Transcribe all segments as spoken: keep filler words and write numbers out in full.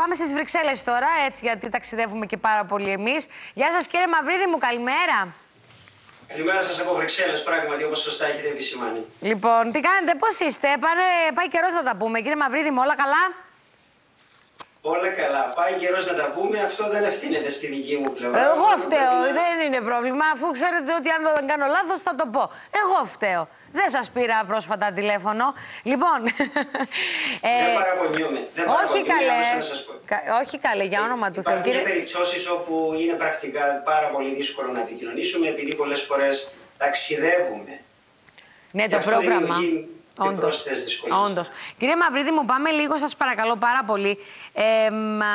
πάμε στις Βρυξέλλες τώρα, έτσι, γιατί ταξιδεύουμε και πάρα πολύ εμείς. Γεια σας, κύριε Μαυρίδη μου, καλημέρα. Καλημέρα σας από Βρυξέλλες, πράγματι, όπως σωστά έχετε επισημάνει. Λοιπόν, τι κάνετε, πώς είστε, Πάνε, πάει καιρός να τα πούμε. Κύριε Μαυρίδη μου, όλα καλά? Όλα καλά. Πάει καιρός να τα πούμε, αυτό δεν ευθύνεται στη δική μου πλευρά. Εγώ φταίω, να... δεν είναι πρόβλημα, αφού ξέρετε ότι αν δεν κάνω λάθος θα το πω. Εγώ φταίω. Δεν σας πήρα πρόσφατα τηλέφωνο. Λοιπόν. ε, δεν παραπονιούμαι. Δεν όχι καλέ. Να σας πω. Κα, όχι καλέ, για όνομα ε, του Θεού. Υπάρχουν περιπτώσεις όπου είναι πρακτικά πάρα πολύ δύσκολο να επικοινωνήσουμε, επειδή πολλές φορές ταξιδεύουμε. Ναι, το πρόγραμμα. Όντως. Όντως. Κύριε Μαυρίδη μου, πάμε λίγο, σας παρακαλώ πάρα πολύ. Ε, μα,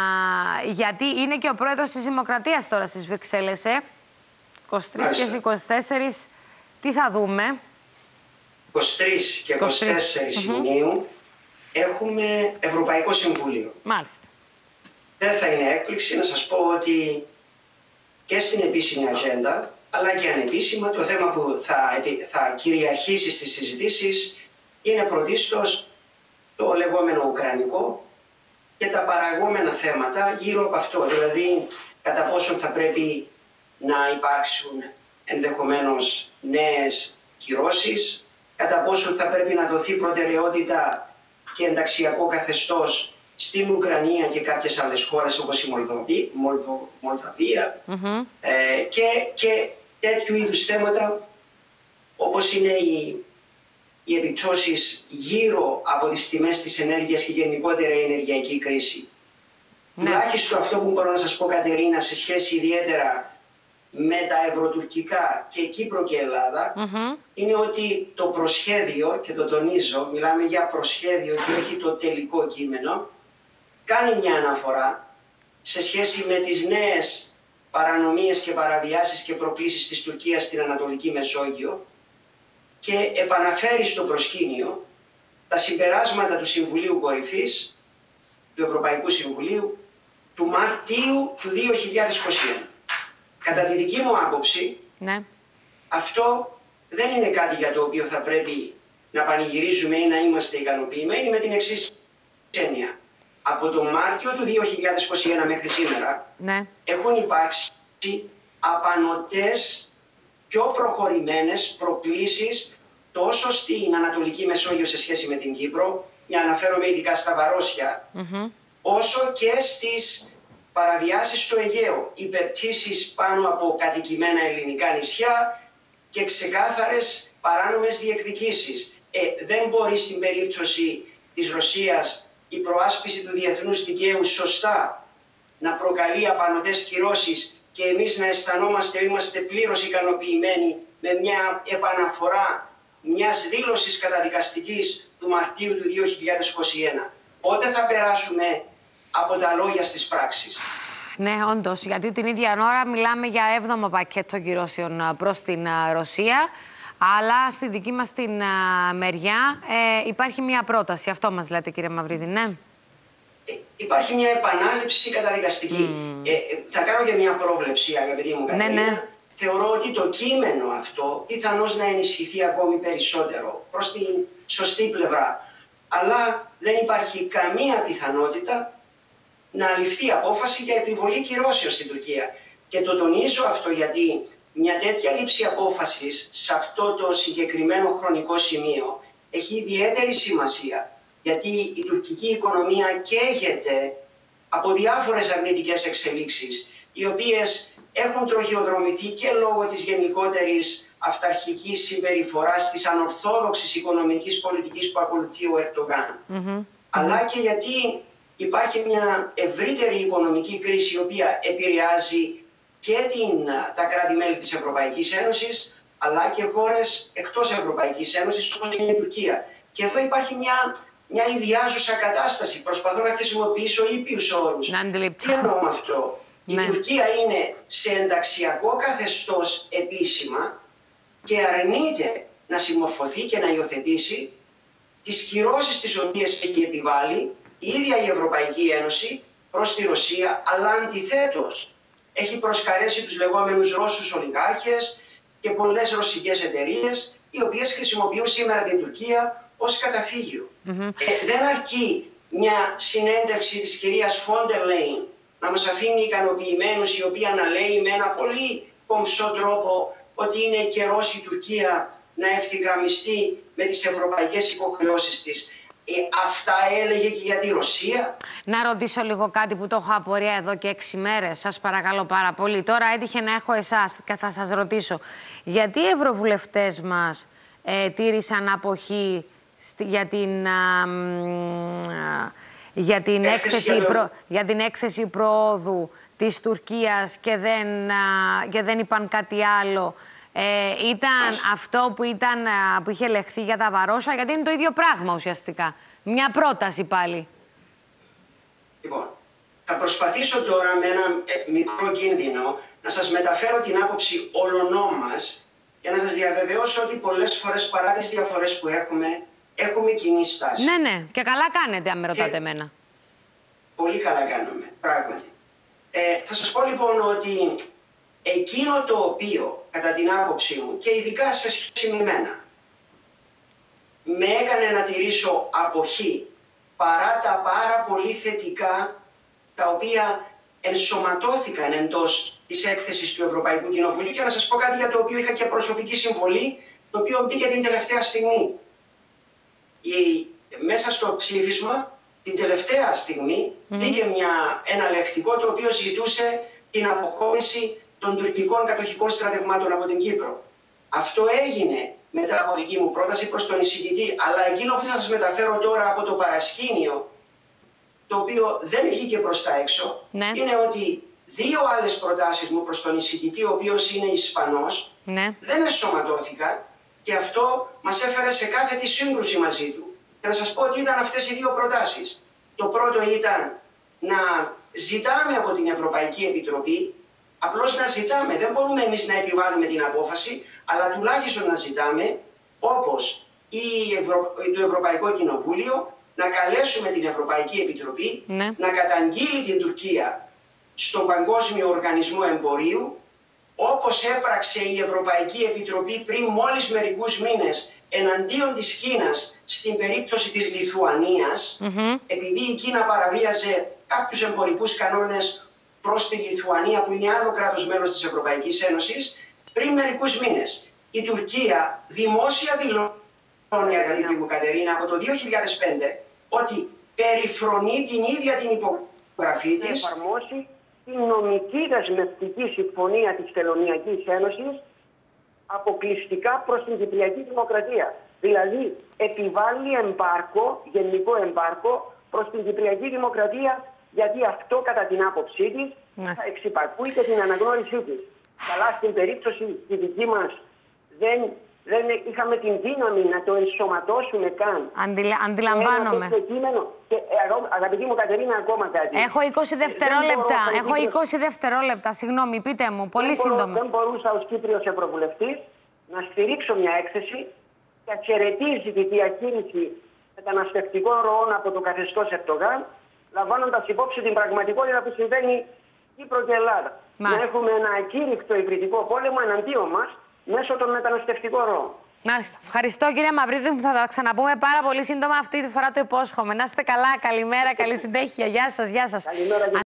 γιατί είναι και ο πρόεδρος της Δημοκρατίας τώρα στις Βρυξέλλες, ε. είκοσι τρεις και είκοσι τέσσερα. Τι θα δούμε? είκοσι τρεις και είκοσι τέσσερα mm-hmm. Ιουνίου έχουμε Ευρωπαϊκό Συμβούλιο. Μάλιστα. Δεν θα είναι έκπληξη να σας πω ότι και στην επίσημη ατζέντα, αλλά και ανεπίσημα, το θέμα που θα, θα κυριαρχήσει στις συζητήσεις είναι πρωτίστως το λεγόμενο ουκρανικό και τα παραγόμενα θέματα γύρω από αυτό. Δηλαδή, κατά πόσον θα πρέπει να υπάρξουν ενδεχομένως νέες κυρώσεις, κατά πόσον θα πρέπει να δοθεί προτεραιότητα και ενταξιακό καθεστώς στην Ουκρανία και κάποιες άλλες χώρες όπως η Μολδοβία, Μολδο, Μολδαβία mm-hmm. ε, και, και τέτοιου είδους θέματα όπως είναι οι, οι επιπτώσεις γύρω από τις τιμές της ενέργειας και γενικότερα η ενεργειακή κρίση. Ναι. Τουλάχιστον αυτό που μπορώ να σας πω, Κατερίνα, σε σχέση ιδιαίτερα με τα ευρωτουρκικά και Κύπρο και Ελλάδα, mm-hmm. είναι ότι το προσχέδιο, και το τονίζω, μιλάμε για προσχέδιο και όχι το τελικό κείμενο, κάνει μια αναφορά σε σχέση με τις νέες παρανομίες και παραβιάσεις και προκλήσεις της Τουρκίας στην Ανατολική Μεσόγειο και επαναφέρει στο προσκήνιο τα συμπεράσματα του Συμβουλίου Κορυφής, του Ευρωπαϊκού Συμβουλίου, του Μαρτίου του δύο χιλιάδες είκοσι ένα. Κατά τη δική μου άποψη, ναι. αυτό δεν είναι κάτι για το οποίο θα πρέπει να πανηγυρίζουμε ή να είμαστε ικανοποιημένοι, με την εξής έννοια. Από τον Μάρτιο του δύο χιλιάδες είκοσι ένα μέχρι σήμερα, ναι. έχουν υπάρξει απανωτές, πιο προχωρημένες προκλήσεις τόσο στην Ανατολική Μεσόγειο σε σχέση με την Κύπρο, για να αναφέρομαι ειδικά στα Βαρόσια, mm-hmm. όσο και στις παραβιάσεις στο Αιγαίο, υπερπτήσεις πάνω από κατοικημένα ελληνικά νησιά και ξεκάθαρες παράνομες διεκδικήσεις. Ε, δεν μπορεί στην περίπτωση της Ρωσίας η προάσπιση του διεθνούς δικαίου σωστά να προκαλεί απανωτές κυρώσεις και εμείς να αισθανόμαστε, είμαστε πλήρως ικανοποιημένοι με μια επαναφορά μιας δήλωσης καταδικαστικής του Μαρτίου του δύο χιλιάδες είκοσι ένα. Πότε θα περάσουμε από τα λόγια στις πράξεις? Ναι, όντως, γιατί την ίδια ώρα μιλάμε για έβδομο πακέτο κυρώσεων προς την Ρωσία, αλλά στη δική μας την α, μεριά ε, υπάρχει μια πρόταση. Αυτό μας λέτε, κύριε Μαυρίδη, ναι? Ε, υπάρχει μια επανάληψη καταδικαστική. Mm. Ε, ε, θα κάνω και μια πρόβλεψη, αγαπητή μου Κατερίνα. Ναι, ναι. Θεωρώ ότι το κείμενο αυτό πιθανώς να ενισχυθεί ακόμη περισσότερο προς την σωστή πλευρά. Αλλά δεν υπάρχει καμία πιθανότητα να ληφθεί απόφαση για επιβολή κυρώσεων στην Τουρκία. Και το τονίζω αυτό γιατί μια τέτοια λήψη απόφασης σε αυτό το συγκεκριμένο χρονικό σημείο έχει ιδιαίτερη σημασία, γιατί η τουρκική οικονομία καίγεται από διάφορες αρνητικές εξελίξεις, οι οποίες έχουν τροχιοδρομηθεί και λόγω της γενικότερης αυταρχικής συμπεριφοράς, της ανορθόδοξης οικονομικής πολιτικής που ακολουθεί ο Ερντογάν, mm-hmm. αλλά και γιατί υπάρχει μια ευρύτερη οικονομική κρίση η οποία επηρεάζει και την, τα κράτη-μέλη της Ευρωπαϊκής Ένωσης, αλλά και χώρες εκτός Ευρωπαϊκής Ένωσης, όπως είναι η Τουρκία. Και εδώ υπάρχει μια, μια ιδιάζουσα κατάσταση. Προσπαθώ να χρησιμοποιήσω ήπιους όρους. Τι εννοώ με αυτό? Ναι. Η Τουρκία είναι σε ενταξιακό καθεστώς επίσημα και αρνείται να συμμορφωθεί και να υιοθετήσει τις κυρώσεις τις οποίες έχει επιβάλει η ίδια η Ευρωπαϊκή Ένωση προς τη Ρωσία, αλλά αντιθέτως έχει προσκαλέσει τους λεγόμενους Ρώσους ολιγάρχες και πολλές ρωσικές εταιρείες, οι οποίες χρησιμοποιούν σήμερα την Τουρκία ως καταφύγιο. Mm-hmm. ε, δεν αρκεί μια συνέντευξη της κυρίας Φόντερ Λέιν να μας αφήνει ικανοποιημένους, η οποία να λέει με ένα πολύ κομψό τρόπο ότι είναι καιρός η Τουρκία να ευθυγραμμιστεί με τις ευρωπαϊκές υποχρεώσεις της. Ε, αυτά έλεγε και για τη Ρωσία. Να ρωτήσω λίγο κάτι που το έχω απορία εδώ και έξι μέρες. Σας παρακαλώ πάρα πολύ. Τώρα έτυχε να έχω εσάς και θα σας ρωτήσω. Γιατί οι ευρωβουλευτές μας ε, τήρησαν αποχή στη, για την... Α, α, για την, έκθεση, έκθεση, προ, για την έκθεση προόδου της Τουρκίας και δεν, α, και δεν είπαν κάτι άλλο. Ε, ήταν Άς. αυτό που, ήταν, α, που είχε λεχθεί για τα Βαρόσια, γιατί είναι το ίδιο πράγμα ουσιαστικά. Μια πρόταση πάλι. Λοιπόν, θα προσπαθήσω τώρα με ένα ε, μικρό κίνδυνο να σας μεταφέρω την άποψη όλων μας και να σας διαβεβαιώσω ότι πολλές φορές, παρά τις διαφορές που έχουμε, έχουμε κοινή στάση. Ναι, ναι. Και καλά κάνετε, αν με ρωτάτε εμένα. Πολύ καλά κάνουμε, πράγματι. Ε, θα σας πω λοιπόν ότι εκείνο το οποίο, κατά την άποψή μου, και ειδικά σε σχέση με μένα, με έκανε να τηρήσω αποχή παρά τα πάρα πολύ θετικά τα οποία ενσωματώθηκαν εντός της έκθεσης του Ευρωπαϊκού Κοινοβουλίου, και να σας πω κάτι για το οποίο είχα και προσωπική συμβολή, το οποίο μπήκε την τελευταία στιγμή. Η, μέσα στο ψήφισμα, την τελευταία στιγμή, mm. μπήκε μια, ένα λεκτικό το οποίο ζητούσε την αποχώρηση των τουρκικών κατοχικών στρατευμάτων από την Κύπρο. Αυτό έγινε μετά από δική μου πρόταση προς τον εισηγητή, αλλά εκείνο που θα σας μεταφέρω τώρα από το παρασκήνιο, το οποίο δεν βγήκε προς τα έξω, ναι. είναι ότι δύο άλλες προτάσεις μου προς τον εισηγητή, ο οποίος είναι Ισπανός, ναι. δεν ενσωματώθηκαν, και αυτό μας έφερε σε κάθετη σύγκρουση μαζί του. Και να σας πω ότι ήταν αυτές οι δύο προτάσεις. Το πρώτο ήταν να ζητάμε από την Ευρωπαϊκή Επιτροπή, απλώς να ζητάμε, δεν μπορούμε εμείς να επιβάλλουμε την απόφαση, αλλά τουλάχιστον να ζητάμε, όπως η Ευρω... το Ευρωπαϊκό Κοινοβούλιο, να καλέσουμε την Ευρωπαϊκή Επιτροπή ναι. να καταγγείλει την Τουρκία στον Παγκόσμιο Οργανισμό Εμπορίου, όπως έπραξε η Ευρωπαϊκή Επιτροπή πριν μόλις μερικούς μήνες εναντίον της Κίνας στην περίπτωση της Λιθουανίας, mm-hmm. επειδή η Κίνα παραβίαζε κάποιους εμπορικούς κανόνες προς τη Λιθουανία, που είναι άλλο κράτος μέλος της Ευρωπαϊκής Ένωσης. Πριν μερικούς μήνες η Τουρκία δημόσια δηλώνει, αγαπητή μου Κατερίνα, από το δύο χιλιάδες πέντε, ότι περιφρονεί την ίδια την υπογραφή της εφαρμόσει την νομική δεσμευτική συμφωνία της Τελωνειακής Ένωσης αποκλειστικά προς την Κυπριακή Δημοκρατία. Δηλαδή επιβάλλει εμπάρκο, γενικό εμπάρκο προς την Κυπριακή Δημοκρατία, γιατί αυτό κατά την άποψή της θα εξυπακούει και την αναγνώρισή της. Καλά, στην περίπτωση τη δική μας δεν, δεν είχαμε την δύναμη να το ενσωματώσουμε καν. Αντιλα... Αντιλαμβάνομαι. Ένα κείμενο. Και, αγαπητή μου Κατερίνα, ακόμα κάτι. Έχω είκοσι δευτερόλεπτα. Μπορώ, Έχω είκοσι δευτερόλεπτα. Συγγνώμη, πείτε μου. Πολύ δεν σύντομα. Μπορώ, δεν μπορούσα ως Κύπριος Ευρωβουλευτής να στηρίξω μια έκθεση που χαιρετίζει τη διακίνηση μεταναστευτικών ροών από το καθεστώς Ερντογάν, λαμβάνοντας υπόψη την πραγματικότητα που συμβαίνει Κύπρο και Ελλάδα. Μάλιστα. Να έχουμε ένα ακήρυκτο υβριδικό πόλεμο εναντίον μας μέσω των μεταναστευτικών ροών. Μάλιστα. Ευχαριστώ, κύριε Μαυρίδη, που θα τα ξαναπούμε πάρα πολύ σύντομα. Αυτή τη φορά το υπόσχομαι. Να είστε καλά. Καλημέρα, καλή συνέχεια. Γεια σας, γεια σας. Καλημέρα.